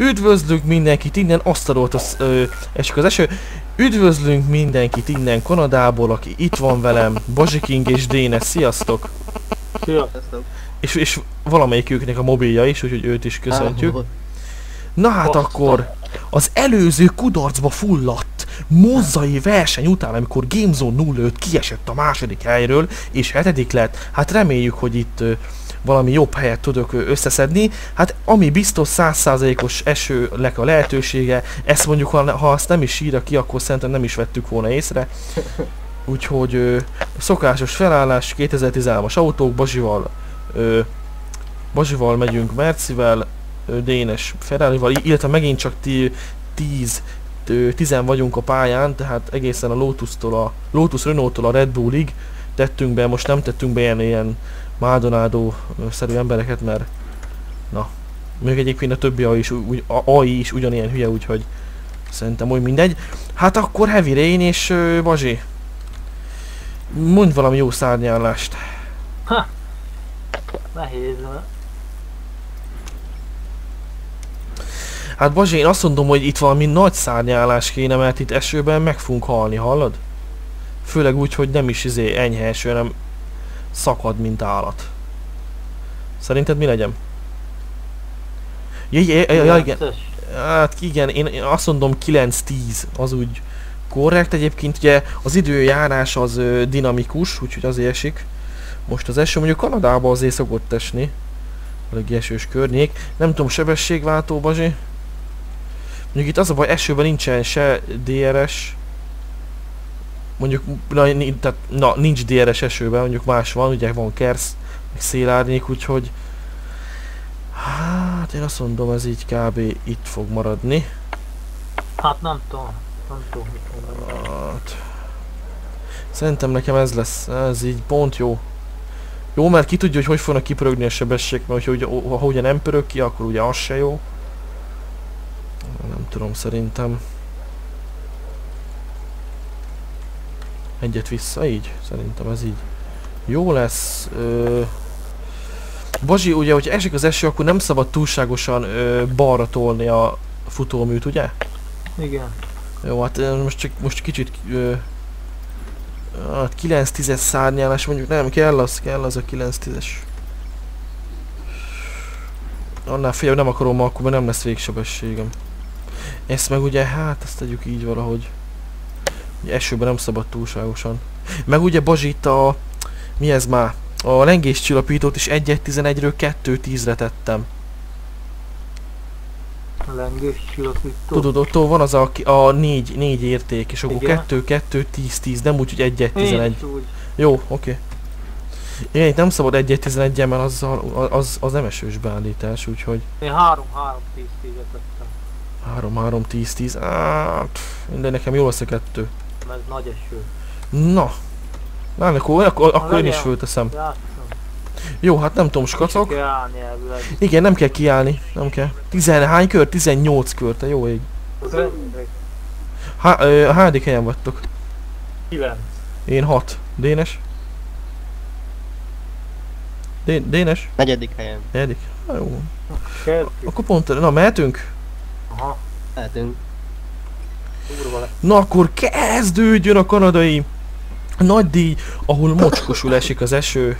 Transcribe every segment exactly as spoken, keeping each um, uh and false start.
Üdvözlünk mindenkit innen, asztalolt az, ö, esik az eső. Üdvözlünk mindenkit innen Kanadából, aki itt van velem, Bazsi King és Dénes, sziasztok! Sziasztok! És, és valamelyiküknek a mobilja is, úgyhogy őt is köszöntjük. Na hát akkor, az előző kudarcba fulladt mozzai verseny után, amikor GameZone nulla öt kiesett a második helyről, és hetedik lett, hát reméljük, hogy itt ö, valami jobb helyet tudok összeszedni. Hát ami biztos száz százalékos esőnek a lehetősége, ezt mondjuk, ha, ha azt nem is írja ki, akkor szerintem nem is vettük volna észre. Úgyhogy ö, szokásos felállás, kétezer-tizenhármas autók, Bazsival, ö, Bazsival megyünk Mercivel, ö, Dénes Ferrarival, illetve megint csak ti, tíz, tizen vagyunk a pályán, tehát egészen a Lotus-tól a Lotus Renault-tól a Red Bullig tettünk be, most nem tettünk be ilyen, ilyen Maldonado-szerű embereket, mert na, még egyébként a többi á i is, úgy, á i is ugyanilyen hülye, úgyhogy szerintem úgy mindegy. Hát akkor Heavy Rain és uh, Bazsi, mondj valami jó szárnyállást. Ha! Nehéz. Hát Bazsi, én azt mondom, hogy itt valami nagy szárnyálás kéne, mert itt esőben meg fogunk halni, hallod? Főleg úgy, hogy nem is izé enyhe eső, hanem szakad, mint állat. Szerinted mi legyen? Jaj, jaj, jaj, jaj, igen. Hát igen, én azt mondom kilenc-tíz, az úgy korrekt. Egyébként ugye az időjárás az ö, dinamikus, úgyhogy azért esik. Most az eső mondjuk Kanadában azért szokott esni. Elég esős környék. Nem tudom, sebességváltó, Bazsi? Mondjuk itt az a baj, esőben nincsen se dé er es. Mondjuk, na, tehát, na, nincs dé er es esőben, mondjuk más van, ugye van kersz, meg szélárnyék, úgyhogy hát én azt mondom, ez így kb. Itt fog maradni. Hát nem tudom, nem tudom, mit mondani. Hát, szerintem nekem ez lesz, ez így pont jó. Jó, mert ki tudja, hogy hogy fognak kipörögni a sebesség, mert hogyha, ha ugye nem pörög ki, akkor ugye az se jó. Nem tudom, szerintem. Egyet vissza, így? Szerintem ez így jó lesz. Ö... Bazsi, ugye, hogyha esik az eső, akkor nem szabad túlságosan ö, balra tolni a futóműt, ugye? Igen. Jó, hát most csak most kicsit ö, hát kilenc-tízes szárnyálás, mondjuk nem kell az, kell az a kilenc-tízes. Annál fél, nem akarom, akkor már nem lesz végsebességem. Ezt meg ugye, hát ezt tegyük így valahogy. Ugye esőben nem szabad túlságosan. Meg ugye Bazsi itt a... mi ez már? A lengéscsillapítót is egy tizenegyről kettő tízre tettem. A lengéscsillapító? Tudod, ott van az a, a négy, négy érték, és akkor igen? kettő, kettő, tíz, tíz, nem úgy, hogy egy tizenegy. Jó, oké. Okay. Igen, itt nem szabad egy tizenegyen, mert az, az, az nem esős beállítás, úgyhogy... Én három három tíz tízet tettem. három három tíz tíz, áh, minden nekem jó lesz a kettő. Ez nagy eső. Na. Na, akkor, akkor, akkor én is fölteszem. Játszom. Jó, hát nem tudom, skacok. Kell állni elvileg. Igen, nem kell kiállni, nem kell. Tizenhány kör? tizennyolc kör, te jó ég. Há, ö, hányadik helyen vagytok? kilenc. Én hat. Dénes? Dé, Dénes? Negyedik helyen. Negyedik? Hát jó. Kettő. Akkor pont, na mehetünk? Aha. Lehetünk. Na akkor kezdődjön a kanadai nagydíj, ahol mocskosul esik az eső.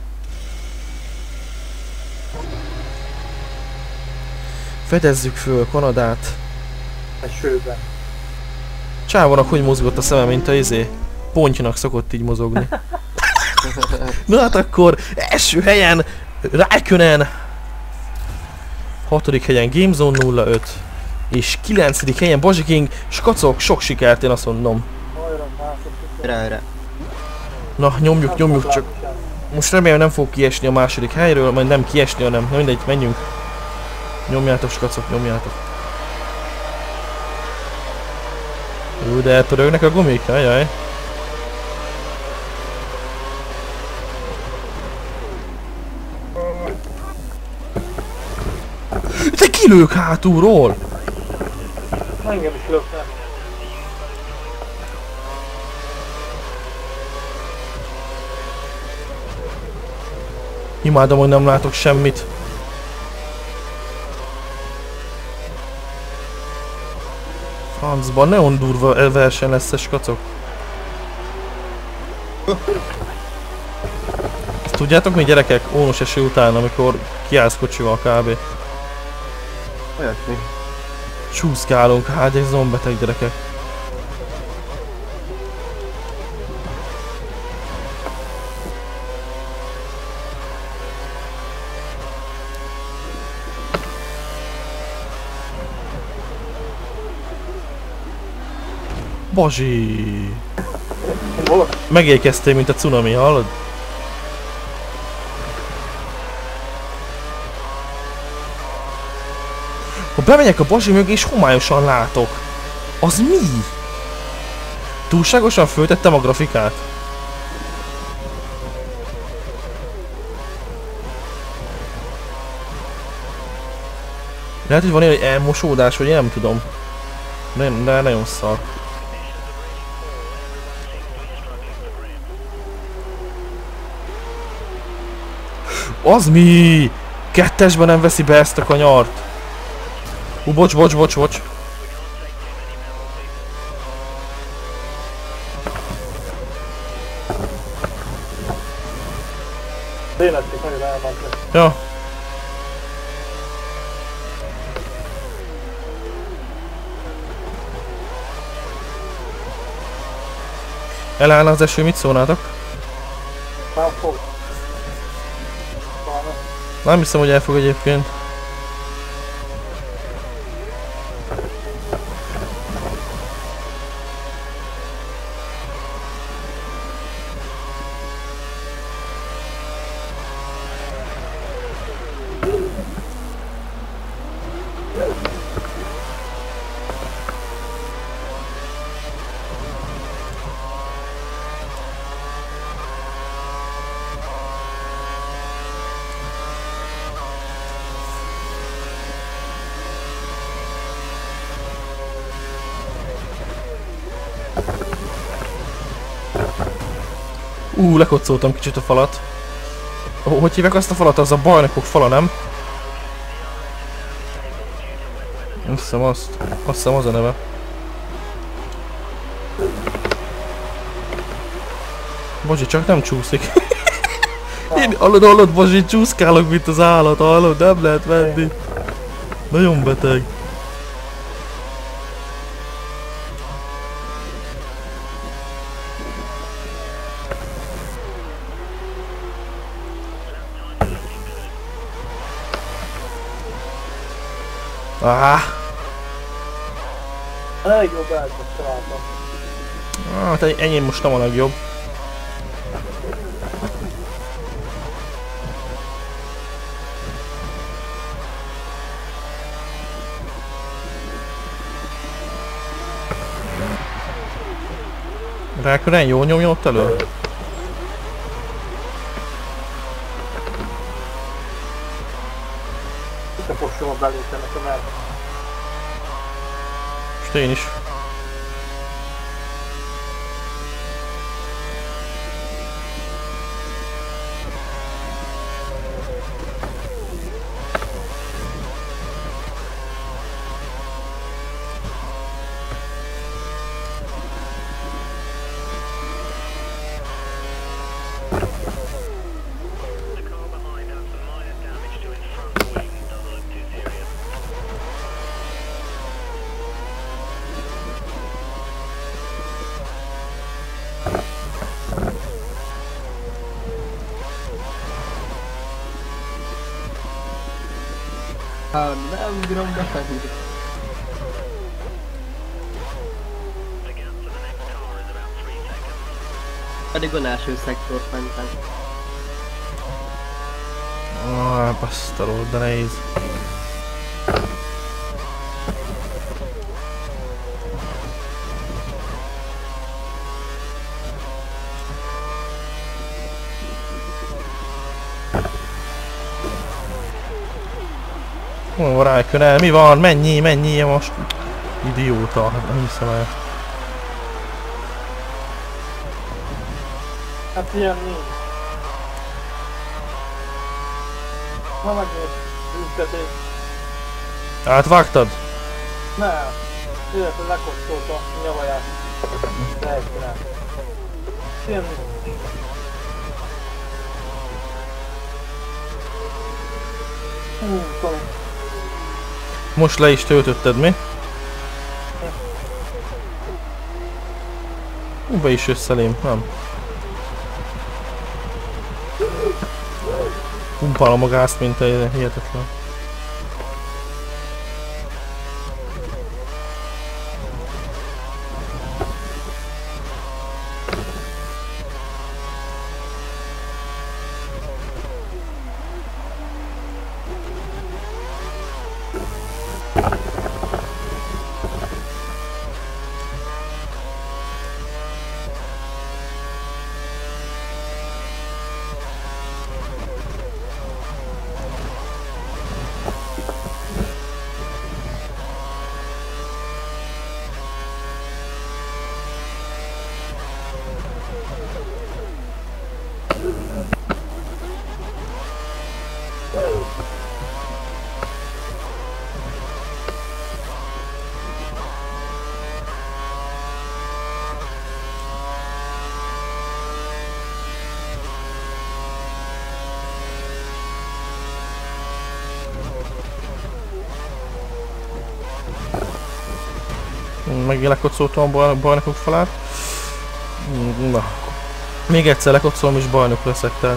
Fedezzük föl Kanadát. Esőben. Csávonak hogy mozgott a szeme, mint a izé? Pontynak szokott így mozogni. Na hát akkor első helyen Raikkonen, hatodik helyen GameZone nulla öt, és kilencedik helyen Bazsi King. Skacok, sok sikert, én azt mondom. Rá, Na, nyomjuk, nyomjuk csak. Most remélem nem fog kiesni a második helyről, majd nem kiesni, hanem na mindegy, menjünk. Nyomjátok, skacok, nyomjátok. Jó, de elpörögnek a gumik, ajaj. Te kilők hátulról! Engem is löknek. Imádom, hogy nem látok semmit. Francban neon durva verseny lesz ez, kacok. Ezt tudjátok mi gyerekek, ónos eső után, amikor kiállsz kocsival kb. Olyasmi. Csúszkálunk, hát egy zombeteg gyerekek. Bazsi! Megérkeztél, mint a cunami, hallod? Ha bemegyek a Bazsi mögé és homályosan látok, az mi? Túlságosan föltettem a grafikát? Lehet, hogy van egy elmosódás, vagy én nem tudom. De, de nagyon szar. Az mi? Kettesben nem veszi be ezt a kanyart. Hú, bocs, bocs, bocs, bocs. Lélegzik, nagyon elment. Ja. Elállna az eső, mit szólnátok? Már fog. Nem hiszem, hogy elfog egyébként. Ú, lekocoltam kicsit a falat. Hogy hívják azt a falat? Az a bajnokok fala, nem? Azt hiszem azt. Azt hiszem az a neve. Bozsi, csak nem csúszik. Én hallod, hallod, Bozsi, csúszkálok, mint az állat, hallod? Nem lehet venni. Nagyon beteg. Ah, A legjobb elcsök találtam. hát enyém most nem a legjobb. Rákören jól nyomja ott elő? Összefosom a belétenek a mert. Most én is. Hát nem bírom befelé. Pedig a első szektort mentem. Ah, basztalod, de nehéz. Hol rájön el? Mi van? Mennyi? Mennyi most? Idióta, hát nem hiszem el. Hát ilyen nincs. Na megnézd, büntetés. Átvágtad? Nem. Illetve lekopszolt a nyavaját. Lejtelen. Ilyen... Hú, Tomi. Most le is töltötted, mi? Hú, be is összelém, nem? Pumpálom a gázt, mint egy hihetetlen. Megint lekocsoltam a bajnokok falát. Na. Még egyszer lekocolom és bajnok leszek, tehát.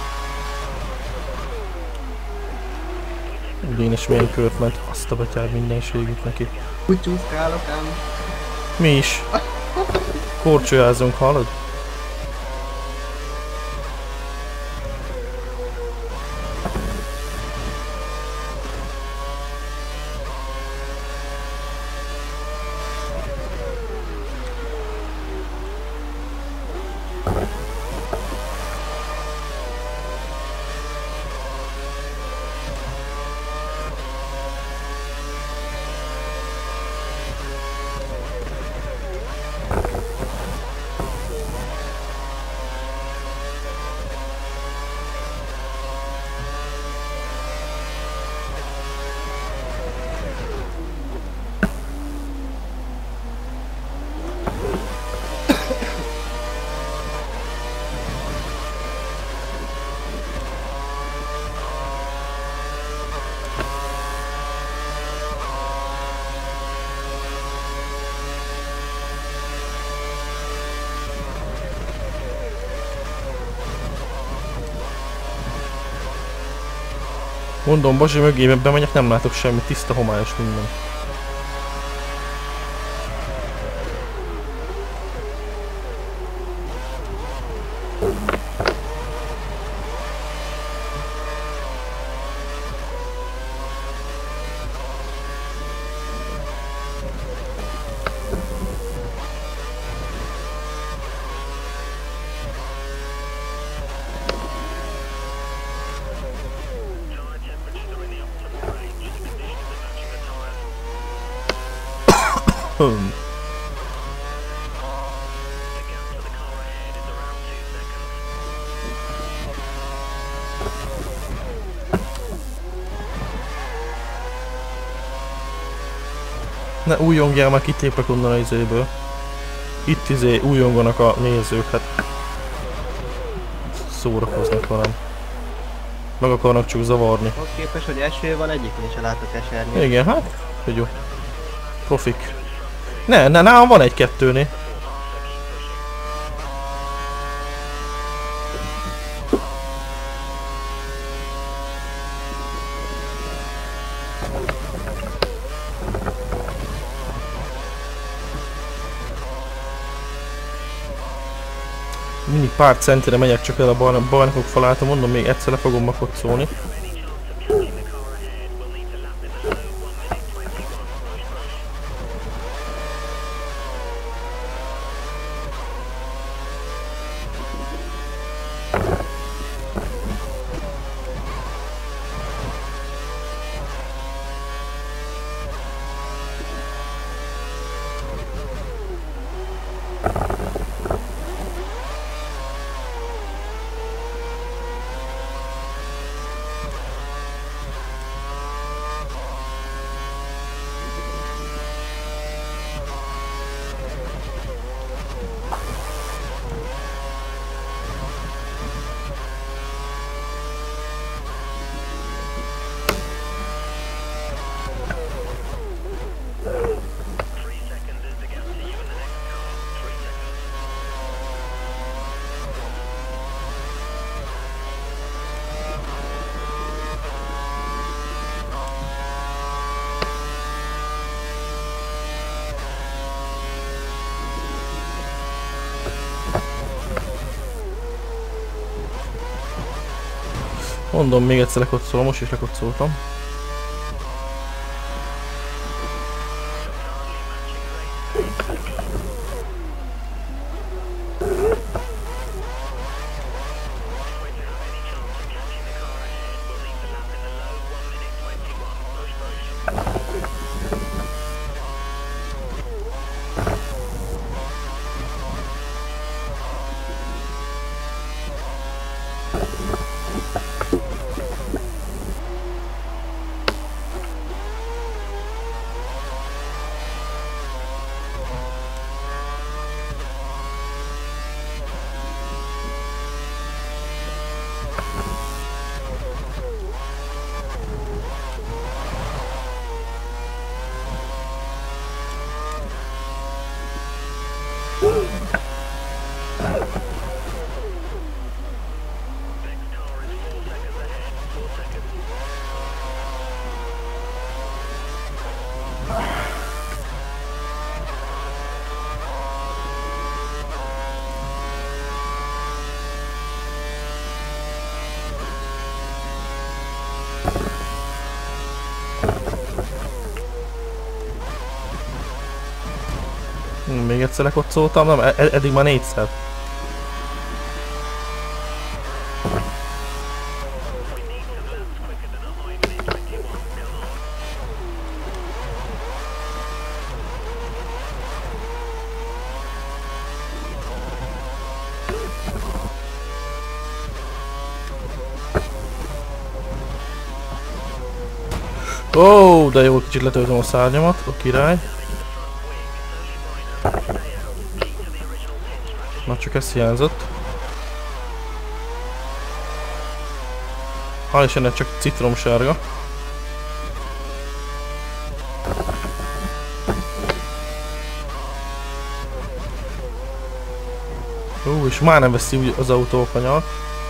Ugye én is milyen kört ment, azt a betyár mindenségük neki. Kutyúzkálok ám. Mi is. Korcsolyázunk, hallod? Mondom, Bazsi mögébe bemegyek, nem látok semmit, tiszta homályos minden. Hmm. Ne újongjál, már kitépek onnan az izéből. Itt izé újonganak a nézők, hát szórakoznak velem. Meg akarnak csak zavarni. Ott képes, hogy eső van, egyikén is látok eserni. Igen, hát, hogy jó. Profik. Ne, ne, nálam van egy-kettőnél. Mindig pár centire megyek csak el a bajnokok falát, mondom, még egyszer le fogom makocolni. Mondom, még egyszer lekotszolom, most is lekotszoltam. Még egyszer lekotszoltam, nem, ed eddig már négyszer. Ó, oh, de jó, kicsit letöltöm a szárnyamat, a király. Na csak ez hiányzott. Hál' Istennek csak citromsárga. Ó, és már nem veszi úgy az autó a kanyart.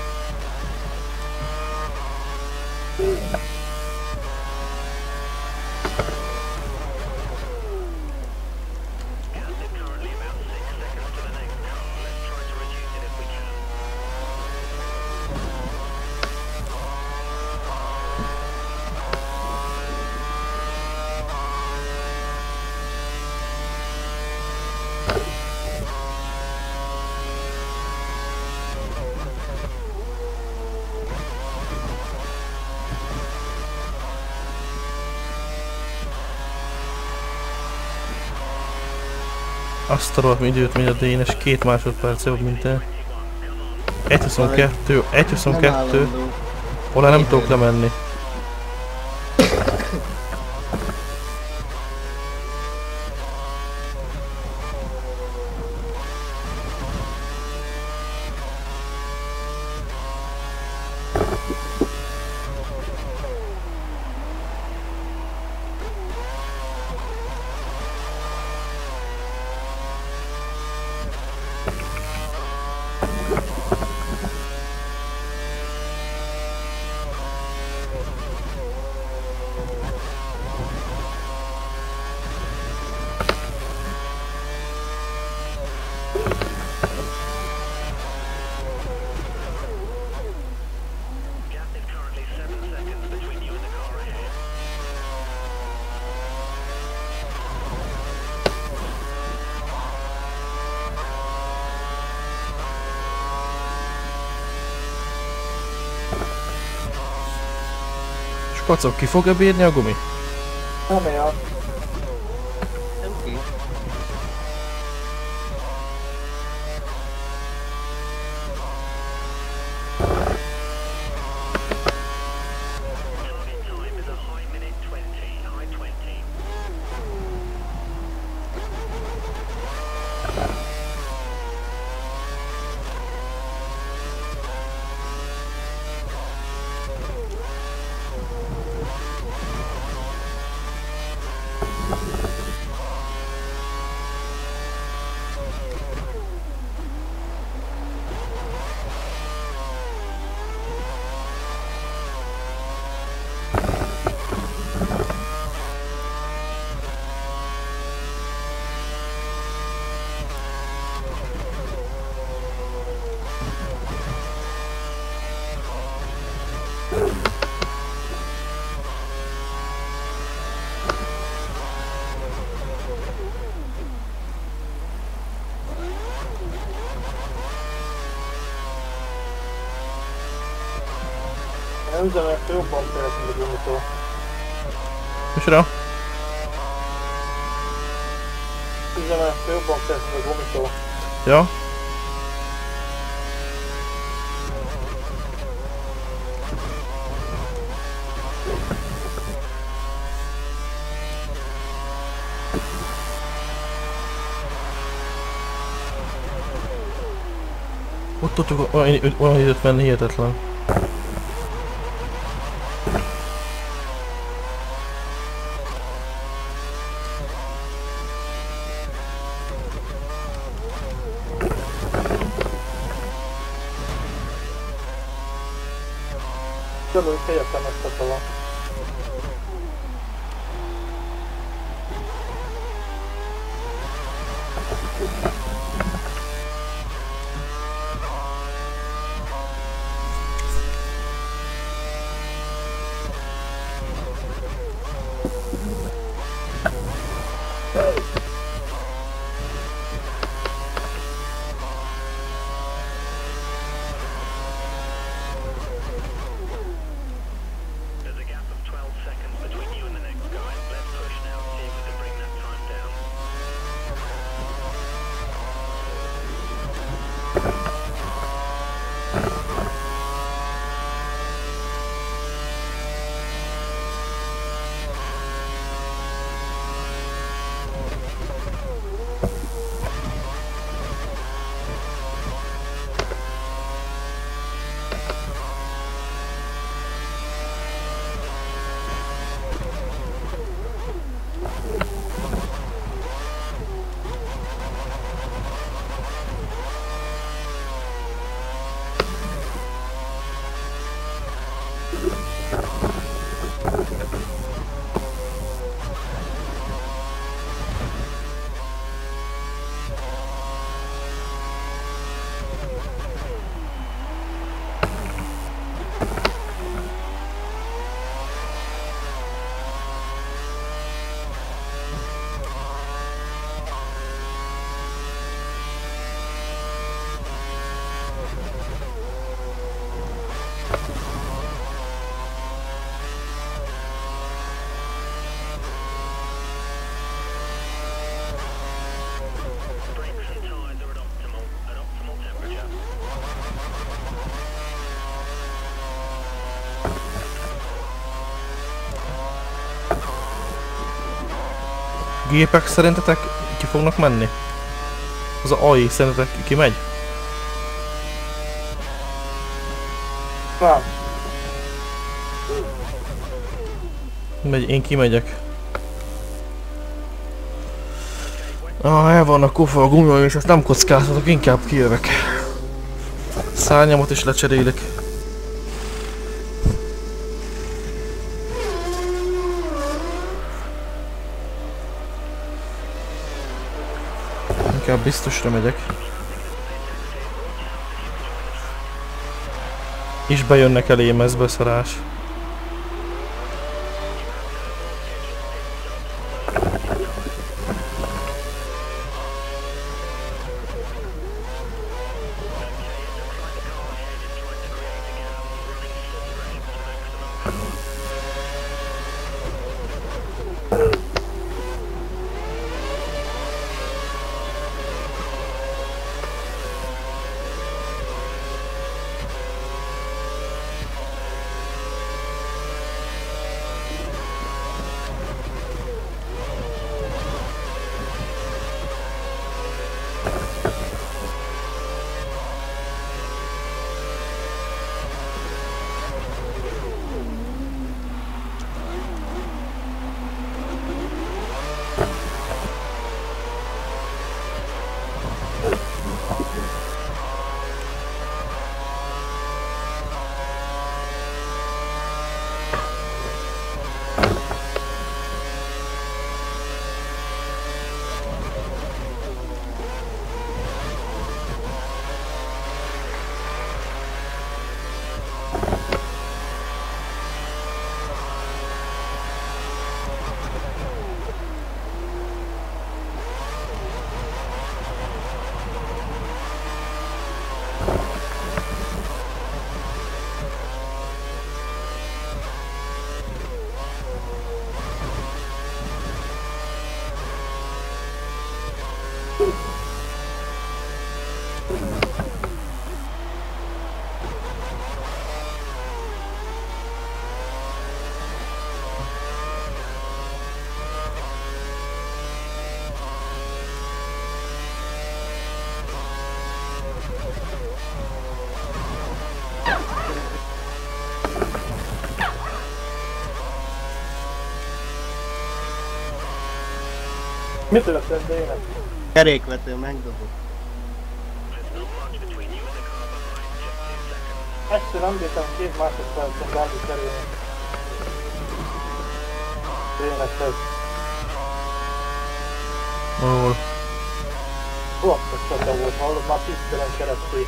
Azt a rohadt időt megy a Dénes, két másodperc jobb, mint te. egy huszonkettő, egy huszonkettő. Hol nem tudok lemenni. Kacok, ki fogja bírni a gumi? Nem olyan. Nem ki. Nem üzemek, jobban félek, mint a gumitól. Micsoda? Üzemek, jobban félek, mint a gumitól. Ja? Ott tudtuk olyan, olyan időt menni, hihetetlen. Tudom, hogy kegyetlen ezt a tala. Gépek szerintetek ki fognak menni? Az á i szerintetek ki megy? Nem. Megy, én kimegyek. Ah, el van a kofa a gumival, és ezt nem kockáztatok, inkább kijövök. Szárnyamat is lecserélek. Inkább biztosra megyek. És bejönnek elém, ez beszarás. Mit történt Dénes? Kerékvető megdobott. Este nem bírtam két másodpercen belül kerülni. Déneshez. Ahol. Rosszos csata volt, hallod? Már tisztelen keresztül.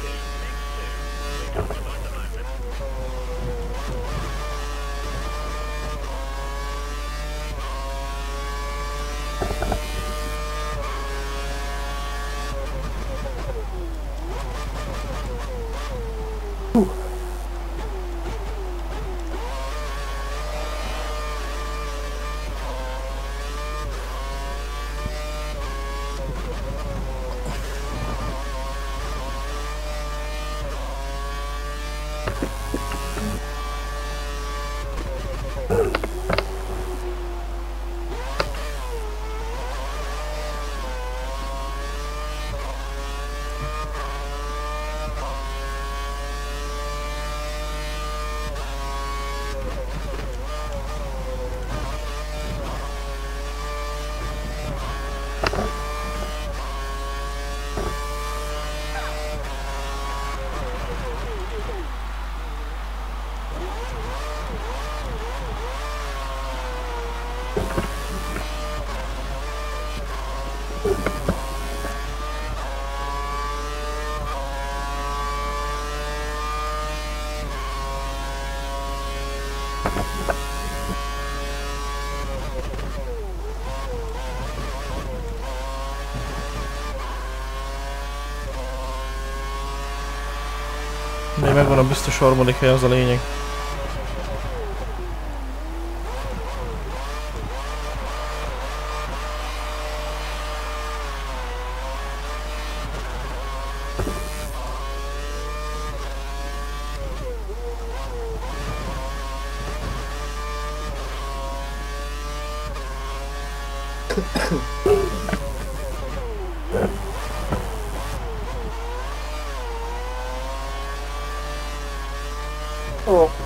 Még megvan a biztos harmadik hely, az a lényeg. Ó.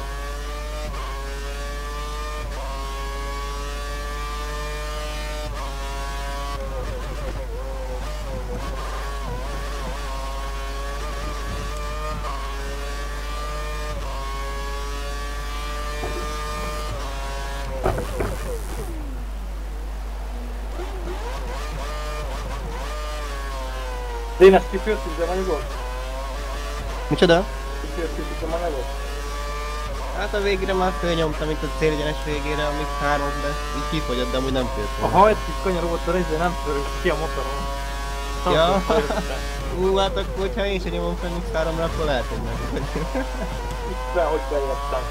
Dénes, kifőztük a anyagot? Micsoda? Kifőztük a anyagot? Hát a végére már fölnyomtam itt a célegyenes végére, amíg három, de így kifogyott, de amúgy nem főtt. Ha egy kis kanyar volt a része, nem törült ki a motoron. Ja. Ú, hát akkor, hogyha én sem nyomom fel mix háromra, akkor lehet, hogy meg. Itt hogy bejöttem.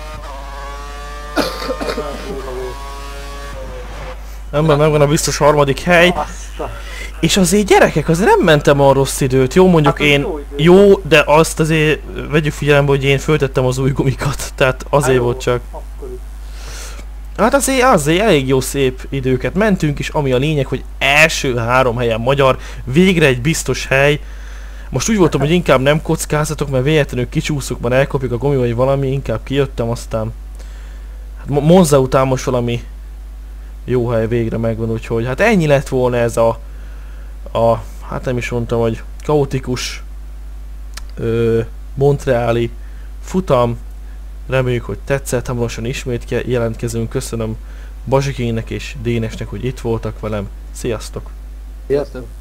Ember, megvan a biztos harmadik hely. És azért gyerekek, azért nem mentem a rossz időt. Jó, mondjuk Hát, én... jó idő. Jó, de azt azért vegyük figyelembe, hogy én föltettem az új gumikat. Tehát azért Hello. volt csak. Akkor is. Hát azért, azért elég jó szép időket mentünk, és ami a lényeg, hogy első három helyen magyar, végre egy biztos hely. Most úgy voltam, hogy inkább nem kockázatok, mert véletlenül kicsúszok, már elkopjuk a gumi vagy valami, inkább kijöttem, aztán... Hát Mo- Monza után most valami jó hely végre megvan, úgyhogy hát ennyi lett volna ez a... a hát nem is mondtam, hogy kaotikus ö, montreali futam. Reméljük, hogy tetszett, hamarosan ismét jelentkezünk. Köszönöm Bazsikének és Dénesnek, hogy itt voltak velem. Sziasztok! Sziasztok!